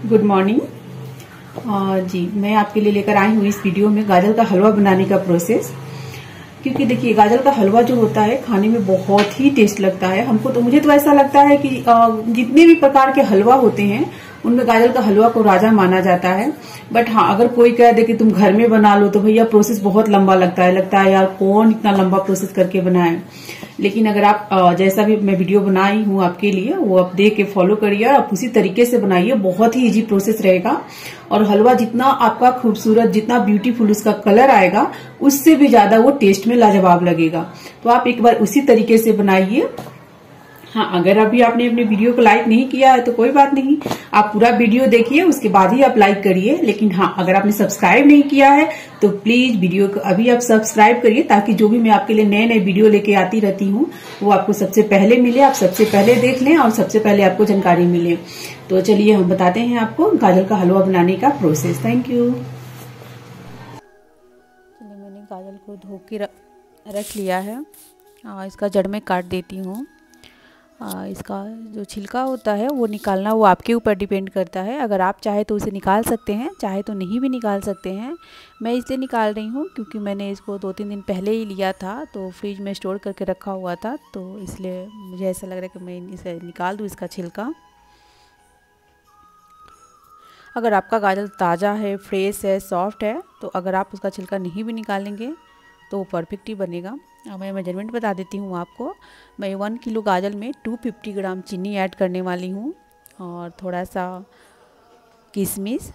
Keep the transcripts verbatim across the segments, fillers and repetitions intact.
Good morning. जी, मैं आपके लिए लेकर आई हूँ इस वीडियो में गाजर का हलवा बनाने का प्रोसेस। क्योंकि देखिए, गाजर का हलवा जो होता है खाने में बहुत ही टेस्ट लगता है हमको। तो मुझे तो ऐसा लगता है कि जितने भी प्रकार के हलवा होते हैं उनमें गाजर का हलवा को राजा माना जाता है। बट हाँ, अगर कोई कह दे कि तुम घर में बना लो तो भैया प्रोसेस बहुत लंबा लगता है लगता है यार कौन इतना लंबा प्रोसेस करके बनाए। लेकिन अगर आप जैसा भी मैं वीडियो बनाई हूँ आपके लिए वो आप देख के फॉलो करिए और आप उसी तरीके से बनाइए। बहुत ही इजी प्रोसेस रहेगा और हलवा जितना आपका खूबसूरत, जितना ब्यूटीफुल उसका कलर आएगा, उससे भी ज्यादा वो टेस्ट में लाजवाब लगेगा। तो आप एक बार उसी तरीके से बनाइए। हाँ, अगर अभी आपने अपने वीडियो को लाइक नहीं किया है तो कोई बात नहीं, आप पूरा वीडियो देखिए उसके बाद ही आप लाइक करिए। लेकिन हाँ, अगर आपने सब्सक्राइब नहीं किया है तो प्लीज वीडियो को अभी आप सब्सक्राइब करिए, ताकि जो भी मैं आपके लिए नए नए वीडियो लेके आती रहती हूँ वो आपको सबसे पहले मिले, आप सबसे पहले देख लें और सबसे पहले आपको जानकारी मिले। तो चलिए हम बताते हैं आपको गाजर का हलवा बनाने का प्रोसेस। Thank you. चलिए, मैंने गाजर को धो के रख लिया है। आ, इसका जड़ में काट देती हूँ। आ, इसका जो छिलका होता है वो निकालना वो आपके ऊपर डिपेंड करता है। अगर आप चाहे तो उसे निकाल सकते हैं, चाहे तो नहीं भी निकाल सकते हैं। मैं इसलिए निकाल रही हूँ क्योंकि मैंने इसको दो तीन दिन पहले ही लिया था, तो फ्रिज में स्टोर करके रखा हुआ था, तो इसलिए मुझे ऐसा लग रहा है कि मैं इसे निकाल दूँ इसका छिलका। अगर आपका गाजर ताज़ा है, फ्रेश है, सॉफ्ट है, तो अगर आप उसका छिलका नहीं भी निकालेंगे तो वो परफेक्ट ही बनेगा। अब मैं मेजरमेंट बता देती हूँ आपको। मैं वन किलो गाजर में दो सौ पचास ग्राम चीनी ऐड करने वाली हूँ और थोड़ा सा किशमिश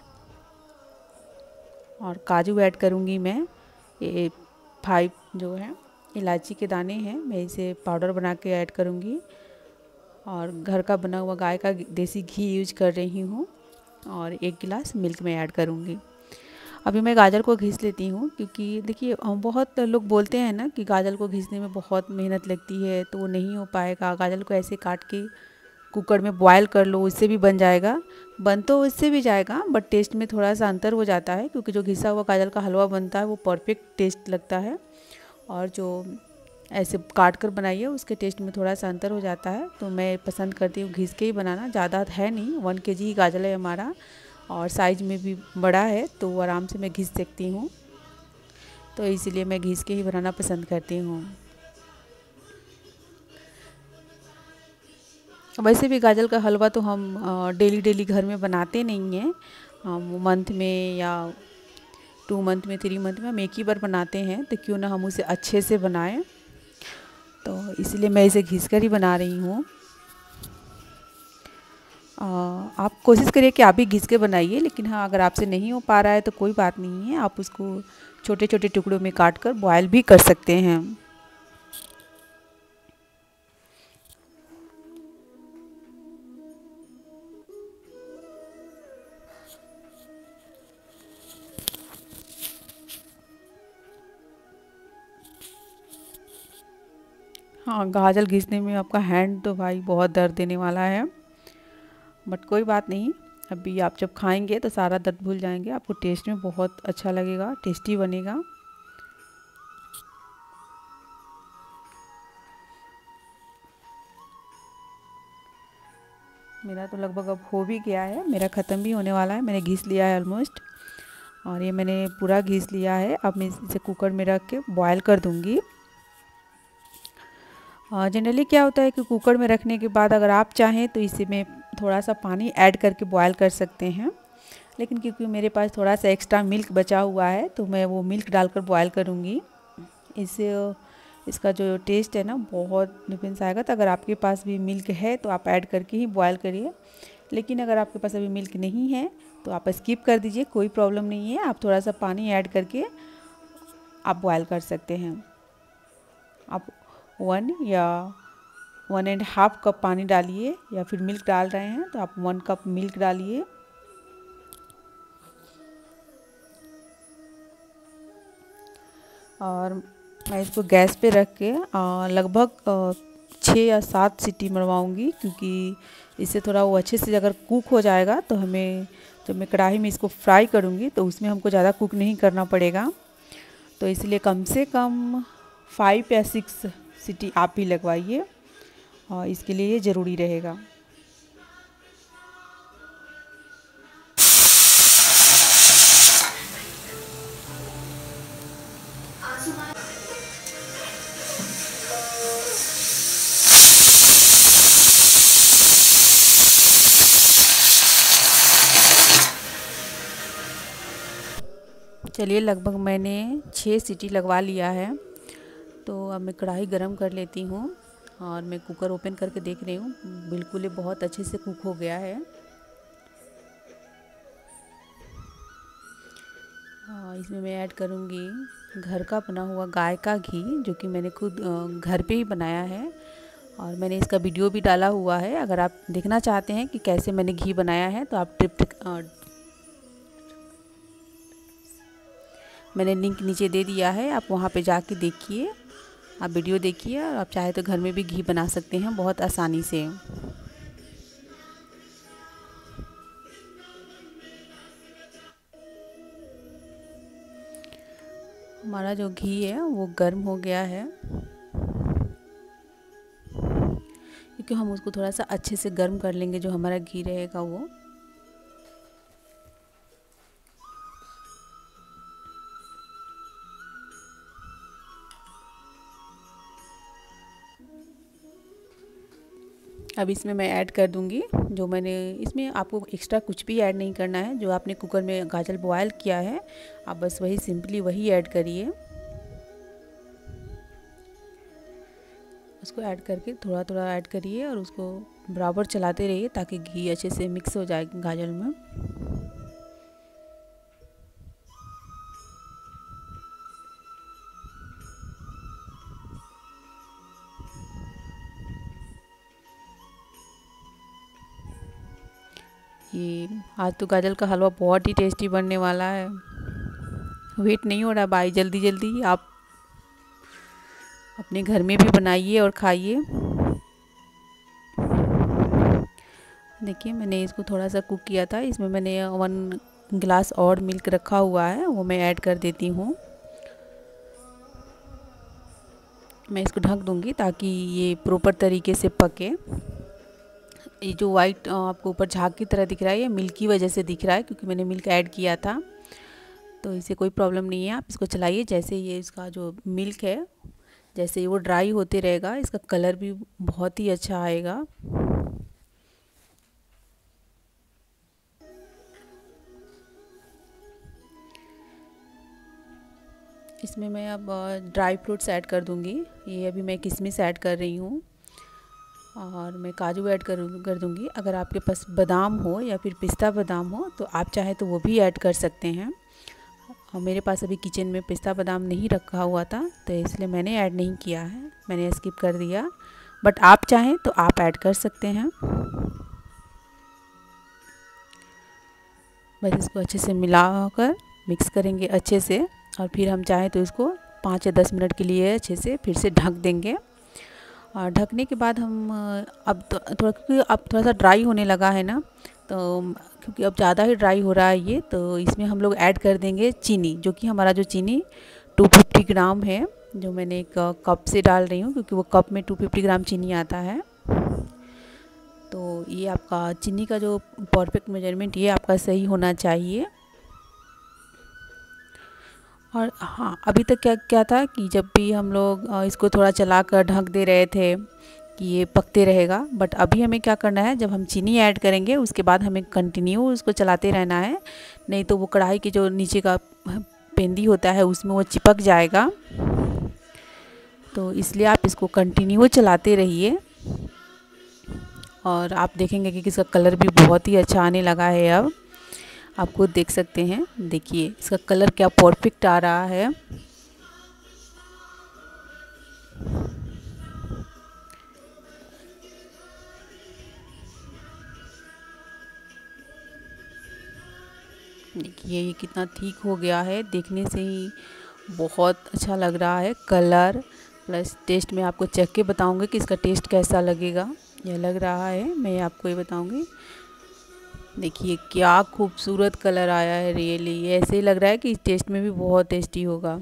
और काजू ऐड करूँगी मैं। ये फाइव जो है इलायची के दाने हैं, मैं इसे पाउडर बना के ऐड करूँगी। और घर का बना हुआ गाय का देसी घी यूज कर रही हूँ और एक गिलास मिल्क में ऐड करूँगी। अभी मैं गाजर को घिस लेती हूँ, क्योंकि देखिए बहुत लोग बोलते हैं ना कि गाजर को घिसने में बहुत मेहनत लगती है, तो वो नहीं हो पाएगा। गाजर को ऐसे काट के कुकर में बॉयल कर लो, उससे भी बन जाएगा। बन तो उससे भी जाएगा बट टेस्ट में थोड़ा सा अंतर हो जाता है, क्योंकि जो घिसा हुआ गाजर का हलवा बनता है वो परफेक्ट टेस्ट लगता है और जो ऐसे काट कर बनाइए उसके टेस्ट में थोड़ा सा अंतर हो जाता है। तो मैं पसंद करती हूँ घिस के ही बनाना। ज़्यादा है नहीं, वन के जी ही गाजर है हमारा और साइज़ में भी बड़ा है, तो आराम से मैं घिस सकती हूँ, तो इसीलिए मैं घिस के ही बनाना पसंद करती हूँ। वैसे भी गाजर का हलवा तो हम डेली डेली घर में बनाते नहीं हैं, हम मंथ में या टू मंथ में, थ्री मंथ में हम एक ही बार बनाते हैं, तो क्यों ना हम उसे अच्छे से बनाएं। तो इसलिए मैं इसे घिस कर ही बना रही हूँ। आप कोशिश करिए कि आप भी घिस के बनाइए, लेकिन हाँ, अगर आपसे नहीं हो पा रहा है तो कोई बात नहीं है, आप उसको छोटे छोटे टुकड़ों में काट कर बॉयल भी कर सकते हैं। हाँ, गाजर घिसने में आपका हैंड तो भाई बहुत दर्द देने वाला है, बट कोई बात नहीं, अभी आप जब खाएंगे तो सारा दर्द भूल जाएंगे। आपको टेस्ट में बहुत अच्छा लगेगा, टेस्टी बनेगा। मेरा तो लगभग अब हो भी गया है, मेरा ख़त्म भी होने वाला है। मैंने घिस लिया है ऑलमोस्ट, और ये मैंने पूरा घिस लिया है। अब मैं इसे कुकर में रख के बॉयल कर दूँगी। जनरली क्या होता है कि कुकर में रखने के बाद अगर आप चाहें तो इसे में थोड़ा सा पानी ऐड करके बॉयल कर सकते हैं, लेकिन क्योंकि मेरे पास थोड़ा सा एक्स्ट्रा मिल्क बचा हुआ है तो मैं वो मिल्क डालकर बॉयल करूँगी। इससे इसका जो टेस्ट है ना बहुत डिफरेंस आएगा। तो अगर आपके पास भी मिल्क है तो आप ऐड करके ही बॉयल करिए, लेकिन अगर आपके पास अभी मिल्क नहीं है तो आप स्किप कर दीजिए, कोई प्रॉब्लम नहीं है। आप थोड़ा सा पानी ऐड करके आप बॉयल कर सकते हैं। आप वन या वन एंड हाफ कप पानी डालिए, या फिर मिल्क डाल रहे हैं तो आप वन कप मिल्क डालिए। और मैं इसको गैस पे रख के लगभग छः या सात सीटी मरवाऊँगी, क्योंकि इससे थोड़ा वो अच्छे से अगर कुक हो जाएगा तो हमें जब मैं कढ़ाई में इसको फ्राई करूँगी तो उसमें हमको ज़्यादा कुक नहीं करना पड़ेगा। तो इसलिए कम से कम फाइव या सिक्स सीटी आप भी लगवाइए, और इसके लिए ये ज़रूरी रहेगा। चलिए लगभग मैंने छः सीटी लगवा लिया है। तो अब मैं कढ़ाई गरम कर लेती हूँ और मैं कुकर ओपन करके देख रही हूँ, बिल्कुल ही बहुत अच्छे से कुक हो गया है। और इसमें मैं ऐड करूँगी घर का बना हुआ गाय का घी, जो कि मैंने खुद घर पे ही बनाया है और मैंने इसका वीडियो भी डाला हुआ है। अगर आप देखना चाहते हैं कि कैसे मैंने घी बनाया है तो आप ट्रिप मैंने लिंक नीचे दे दिया है, आप वहाँ पे जाके देखिए, आप वीडियो देखिए और आप चाहे तो घर में भी घी बना सकते हैं बहुत आसानी से। हमारा जो घी है वो गर्म हो गया है, क्योंकि हम उसको थोड़ा सा अच्छे से गर्म कर लेंगे। जो हमारा घी रहेगा वो अब इसमें मैं ऐड कर दूंगी जो मैंने, इसमें आपको एक्स्ट्रा कुछ भी ऐड नहीं करना है। जो आपने कुकर में गाजर बॉयल किया है आप बस वही सिंपली वही ऐड करिए। उसको ऐड करके थोड़ा थोड़ा ऐड करिए और उसको बराबर चलाते रहिए ताकि घी अच्छे से मिक्स हो जाए गाजर में। ये आज तो गाजर का हलवा बहुत ही टेस्टी बनने वाला है। वेट नहीं हो रहा भाई, जल्दी जल्दी आप अपने घर में भी बनाइए और खाइए। देखिए मैंने इसको थोड़ा सा कुक किया था, इसमें मैंने वन गिलास और मिल्क रखा हुआ है, वो मैं ऐड कर देती हूँ। मैं इसको ढक दूँगी ताकि ये प्रॉपर तरीके से पके। ये जो वाइट आपको ऊपर झाग की तरह दिख रहा है ये मिल्क की वजह से दिख रहा है, क्योंकि मैंने मिल्क ऐड किया था। तो इससे कोई प्रॉब्लम नहीं है, आप इसको चलाइए। जैसे ये इसका जो मिल्क है जैसे वो ड्राई होते रहेगा, इसका कलर भी बहुत ही अच्छा आएगा। इसमें मैं अब ड्राई फ्रूट्स ऐड कर दूंगी। ये अभी मैं किशमिश ऐड कर रही हूँ और मैं काजू ऐड कर कर दूंगी। अगर आपके पास बादाम हो या फिर पिस्ता बादाम हो तो आप चाहे तो वो भी ऐड कर सकते हैं। और मेरे पास अभी किचन में पिस्ता बादाम नहीं रखा हुआ था तो इसलिए मैंने ऐड नहीं किया है, मैंने स्किप कर दिया। बट आप चाहें तो आप ऐड कर सकते हैं। बस इसको अच्छे से मिलाकर मिक्स करेंगे अच्छे से और फिर हम चाहें तो इसको पाँच या दस मिनट के लिए अच्छे से फिर से ढक देंगे। और ढकने के बाद हम अब तो थोड़ा, क्योंकि अब थोड़ा सा ड्राई होने लगा है ना, तो क्योंकि अब ज़्यादा ही ड्राई हो रहा है ये, तो इसमें हम लोग ऐड कर देंगे चीनी। जो कि हमारा जो चीनी दो सौ पचास ग्राम है, जो मैंने एक कप से डाल रही हूँ क्योंकि वो कप में दो सौ पचास ग्राम चीनी आता है। तो ये आपका चीनी का जो परफेक्ट मेजरमेंट ये आपका सही होना चाहिए। और हाँ, अभी तक क्या क्या था कि जब भी हम लोग इसको थोड़ा चलाकर ढक दे रहे थे कि ये पकते रहेगा, बट अभी हमें क्या करना है, जब हम चीनी ऐड करेंगे उसके बाद हमें कंटिन्यू उसको चलाते रहना है, नहीं तो वो कढ़ाई के जो नीचे का पेंदी होता है उसमें वो चिपक जाएगा। तो इसलिए आप इसको कंटिन्यू चलाते रहिए और आप देखेंगे कि इसका कलर भी बहुत ही अच्छा आने लगा है। अब आप खुद देख सकते हैं, देखिए इसका कलर क्या परफेक्ट आ रहा है। देखिए ये कितना ठीक हो गया है, देखने से ही बहुत अच्छा लग रहा है कलर प्लस टेस्ट। में आपको चख के बताऊंगी कि इसका टेस्ट कैसा लगेगा या लग रहा है, मैं आपको ये बताऊंगी। देखिए क्या खूबसूरत कलर आया है, रियली ऐसे ही लग रहा है कि टेस्ट में भी बहुत टेस्टी होगा।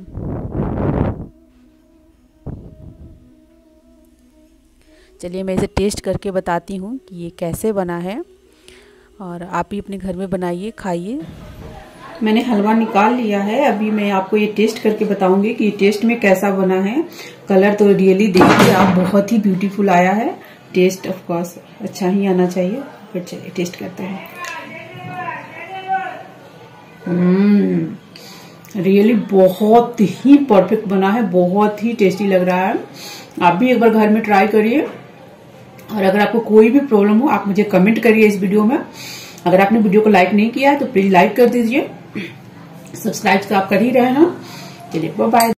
चलिए मैं इसे टेस्ट करके बताती हूँ कि ये कैसे बना है और आप भी अपने घर में बनाइए, खाइए। मैंने हलवा निकाल लिया है, अभी मैं आपको ये टेस्ट करके बताऊंगी कि टेस्ट में कैसा बना है। कलर तो रियली देखिए आप बहुत ही ब्यूटीफुल आया है, टेस्ट ऑफ कोर्स अच्छा ही आना चाहिए। फिर चलिए टेस्ट करते हैं। हम्म रियली बहुत ही परफेक्ट बना है, बहुत ही टेस्टी लग रहा है। आप भी एक बार घर में ट्राई करिए, और अगर आपको कोई भी प्रॉब्लम हो आप मुझे कमेंट करिए इस वीडियो में। अगर आपने वीडियो को लाइक नहीं किया है तो प्लीज लाइक कर दीजिए, सब्सक्राइब तो आप कर ही रहे हैं। चलिए बाय बाय।